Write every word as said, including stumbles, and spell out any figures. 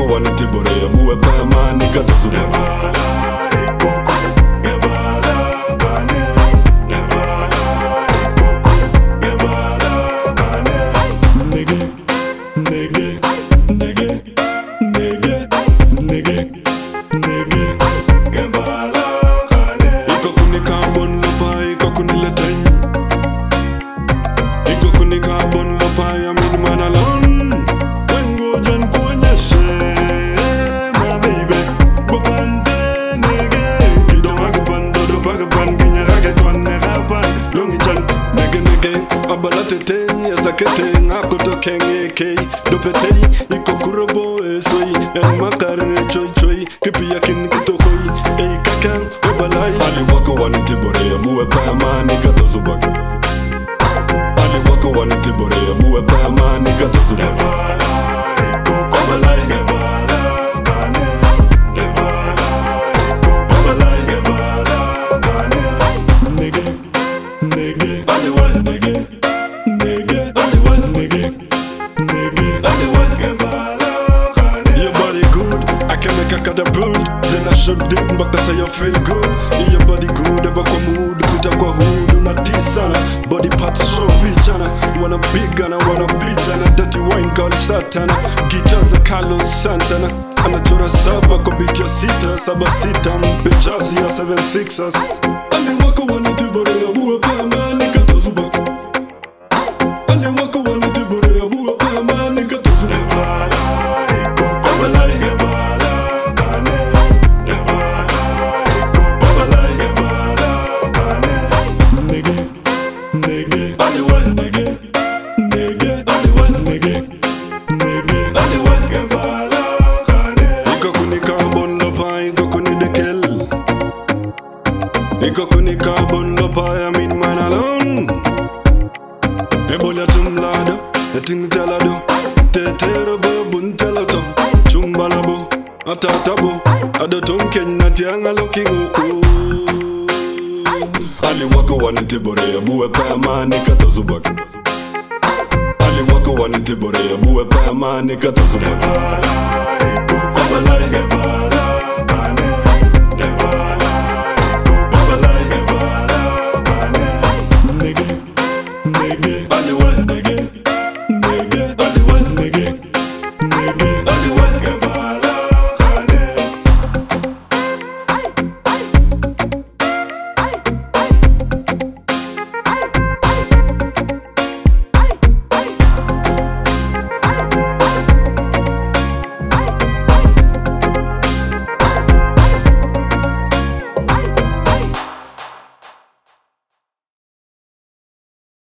waniti bore ya buwe pa mani katozu nebala ikoko nebala kane nebala ikoko nebala kane nege nege nege nege nege nege nebala kane ikoko ni carbon lopa ikoko ni leteng ikoko ni carbon lopa ya mini man alone wengo jan kuonyeshe my baby bopande nege kido magapando do bagapan ginya ragatwan ne rapan longi chan nege nege abala tete yazakete ngakoto kengeke do pete ikokuro bo esoi en makarne choi choi kipia kin kutokhoi ei kakan obalai ali wako waniti bore ya buwe pa mani katozu bak ali wako waniti bore ya buwe pa mani katozu bak then I should dip back to say you feel good. Your body good, ever come hood, put up a hood, do not sana. Body parts so rich, and I wanna big and I wanna beat, and a dirty wine called Satan. Guitars a Carlos Santana, and a chora saba, ko beat your sita, saba sita, bitches, ya seven sixers. And the wako wanna do bore ya buwe pa mani katozu bak. And the wako wanna do bore ya buwe pa mani katozu bak. Ikoko ni carbon lopa ya min man alone Ebola tumlado, eting telado Tetero bo buntelato Chumbalabo, atatabo Adoton kenya tianga looking oko Ali wako waniti bore ya buwe pa mani katozu bak Ali wako waniti bore ya buwe pa mani katozu bak Nebala, nebala, kane Nebala nege, nege, nege, nege, nege, nege,